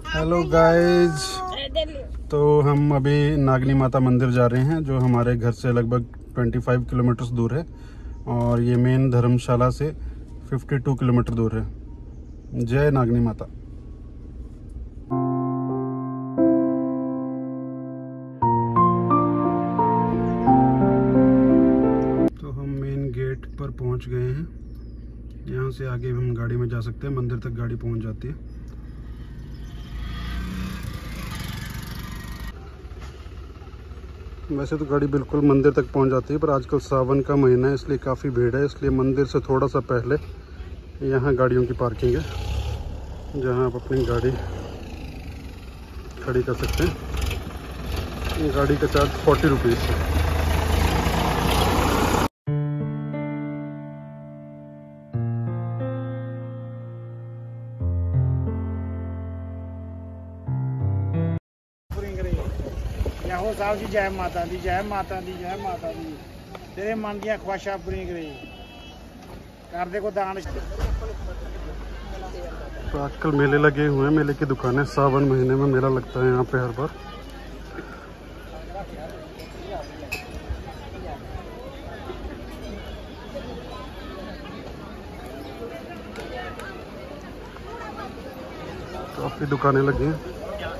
Hello guys, तो हम अभी नागनी माता मंदिर जा रहे हैं जो हमारे घर से लगभग 25 किलोमीटर दूर है और ये मेन धर्मशाला से 52 किलोमीटर दूर है। जय नागनी माता। तो हम मेन गेट पर पहुंच गए हैं। यहाँ से आगे हम गाड़ी में जा सकते हैं, मंदिर तक गाड़ी पहुंच जाती है। वैसे तो गाड़ी बिल्कुल मंदिर तक पहुंच जाती है, पर आजकल सावन का महीना है इसलिए काफ़ी भीड़ है, इसलिए मंदिर से थोड़ा सा पहले यहाँ गाड़ियों की पार्किंग है जहाँ आप अपनी गाड़ी खड़ी कर सकते हैं। गाड़ी का चार्ज 40 रुपीज़ है। हो साहब जी, जय माता दी, जय माता दी, जय माता दी। तेरे मन दी ख्वाहिशां पूरी करे कर दे को दान। तो आजकल मेले लगे हुए हैं, मेले की दुकानें, सावन महीने में मेला लगता है यहाँ पे हर बार। काफी दुकानें लगी हैं।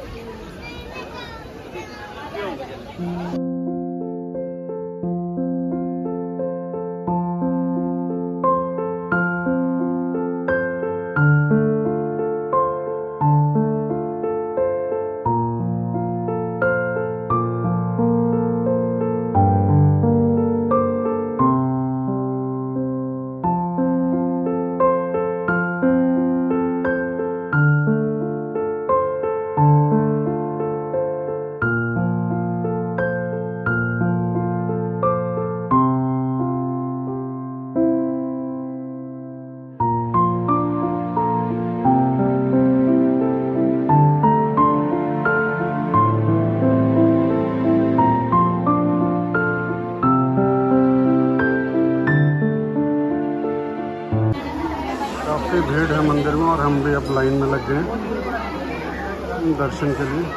काफ़ी भीड़ है मंदिर में और हम भी अब लाइन में लग गए हैं दर्शन के लिए।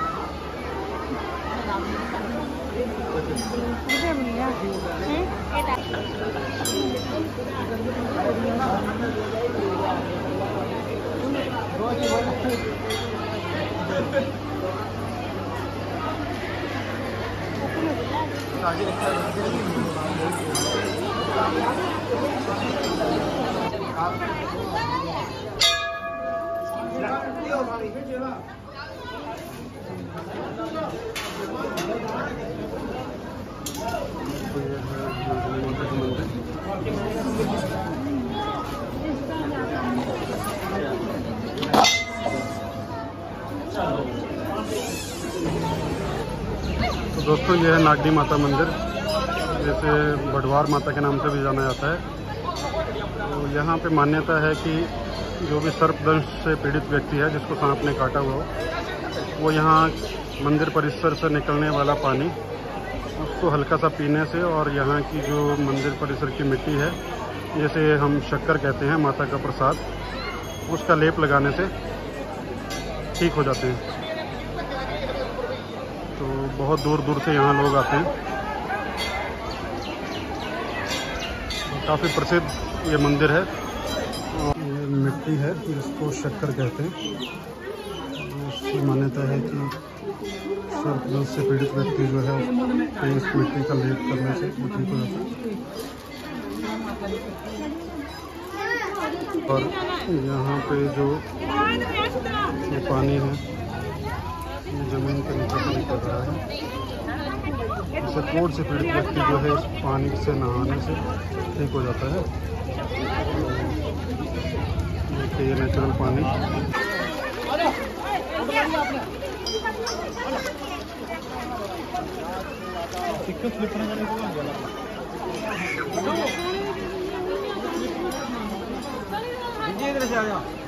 तो दोस्तों, यह है नागनी माता मंदिर, जैसे बड़वार माता के नाम से भी जाना जाता है। तो यहाँ पे मान्यता है कि जो भी सर्पदंश से पीड़ित व्यक्ति है, जिसको सांप ने काटा हुआ हो, वो यहाँ मंदिर परिसर से निकलने वाला पानी उसको हल्का सा पीने से और यहाँ की जो मंदिर परिसर की मिट्टी है, जैसे हम शक्कर कहते हैं, माता का प्रसाद, उसका लेप लगाने से ठीक हो जाते हैं। तो बहुत दूर दूर से यहाँ लोग आते हैं। काफ़ी प्रसिद्ध ये मंदिर है। ये मिट्टी है जिसको शक्कर कहते हैं। उसकी मान्यता है कि सर्पदंश से पीड़ित व्यक्ति जो है उसको इस मिट्टी का लेप करने से वो ठीक हो जाता है। और यहाँ पे जो ये पानी है, ये ज़मीन के नीचे से निकल रहा है। इससे कोढ़ से पीड़ित व्यक्ति जो है इस पानी से नहाने से ठीक हो जाता है। देखिए ये नेचुरल पानी। इधर से आ जाओ।